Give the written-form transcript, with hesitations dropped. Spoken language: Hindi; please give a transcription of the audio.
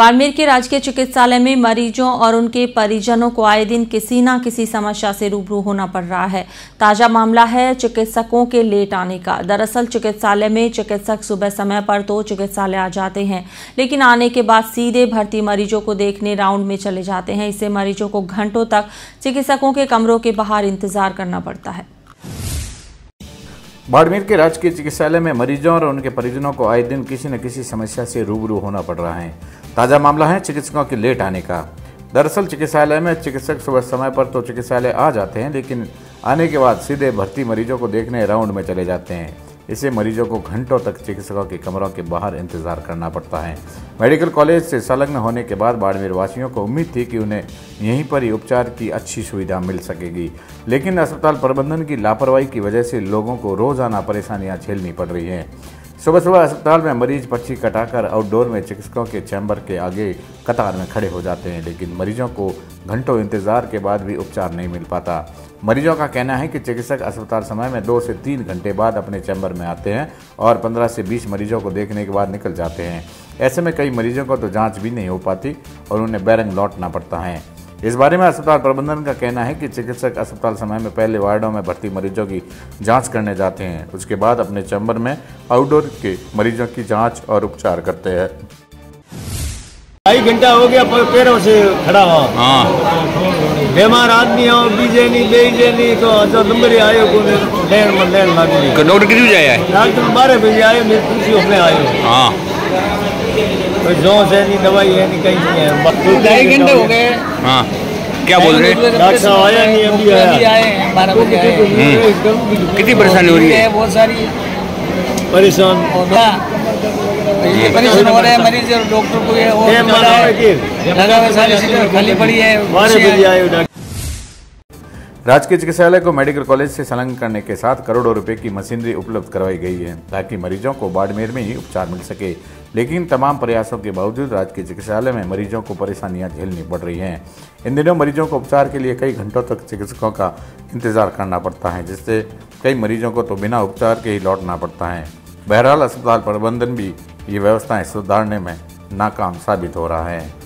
बाड़मेर के राजकीय चिकित्सालय में मरीजों और उनके परिजनों को आए दिन किसी न किसी समस्या से रूबरू होना पड़ रहा है। ताजा मामला है चिकित्सकों के लेट आने का। दरअसल चिकित्सालय में चिकित्सक सुबह समय पर तो चिकित्सालय आ जाते हैं, लेकिन आने के बाद सीधे भर्ती मरीजों को देखने राउंड में चले जाते हैं। इससे मरीजों को घंटों तक चिकित्सकों के कमरों के बाहर इंतजार करना पड़ता है। बाड़मेर के राजकीय चिकित्सालय में मरीजों और उनके परिजनों को आए दिन किसी न किसी समस्या से रूबरू होना पड़ रहा है। ताजा मामला है चिकित्सकों के लेट आने का। दरअसल चिकित्सालय में चिकित्सक सुबह समय पर तो चिकित्सालय आ जाते हैं, लेकिन आने के बाद सीधे भर्ती मरीजों को देखने राउंड में चले जाते हैं। इससे मरीजों को घंटों तक चिकित्सकों के कमरों के बाहर इंतजार करना पड़ता है। मेडिकल कॉलेज से संलग्न होने के बाद बाड़मेर वासियों को उम्मीद थी कि उन्हें यहीं पर ही उपचार की अच्छी सुविधा मिल सकेगी, लेकिन अस्पताल प्रबंधन की लापरवाही की वजह से लोगों को रोजाना परेशानियां झेलनी पड़ रही हैं। सुबह सुबह अस्पताल में मरीज पर्ची कटाकर आउटडोर में चिकित्सकों के चैम्बर के आगे कतार में खड़े हो जाते हैं, लेकिन मरीजों को घंटों इंतजार के बाद भी उपचार नहीं मिल पाता। मरीजों का कहना है कि चिकित्सक अस्पताल समय में 2 से 3 घंटे बाद अपने चैम्बर में आते हैं और 15 से 20 मरीजों को देखने के बाद निकल जाते हैं। ऐसे में कई मरीजों को तो जाँच भी नहीं हो पाती और उन्हें बैरंग लौटना पड़ता है। इस बारे में अस्पताल प्रबंधन का कहना है कि चिकित्सक अस्पताल समय में पहले वार्डों में भर्ती मरीजों की जांच करने जाते हैं, उसके बाद अपने चैम्बर में आउटडोर के मरीजों की जांच और उपचार करते हैं। 2.5 घंटा हो गया पैरों से खड़ा हुआ। बीमार आदमी हो बीजे नहीं तो नंबर आयो को लेन लगे। डॉक्टर कितने बजे आया है? डॉक्टर 12 बजे आए, मैं कुर्सी उसमें आयो। हाँ, कोई जोश है नहीं, दवाई है नहीं, कहीं नहीं है। 2.5 घंटे हो गए। हाँ, क्या बोल रहे हैं? डॉक्टर साहब आया नहीं, अभी आया। 12 बजे आए। कितनी परेशानी हो रही है? बहुत सारी परेशान परेशान हो रहे हैं मरीज और डॉक्टर को। ये लगा हुआ सारी सीटें खाली पड़ी है। 12 बजे आए। राजकीय चिकित्सालय को मेडिकल कॉलेज से संलग्न करने के साथ करोड़ों रुपए की मशीनरी उपलब्ध करवाई गई है ताकि मरीजों को बाड़मेर में ही उपचार मिल सके, लेकिन तमाम प्रयासों के बावजूद राजकीय चिकित्सालय में मरीजों को परेशानियां झेलनी पड़ रही हैं। इन दिनों मरीजों को उपचार के लिए कई घंटों तक चिकित्सकों का इंतजार करना पड़ता है, जिससे कई मरीजों को तो बिना उपचार के ही लौटना पड़ता है। बहरहाल अस्पताल प्रबंधन भी ये व्यवस्थाएं सुधारने में नाकाम साबित हो रहा है।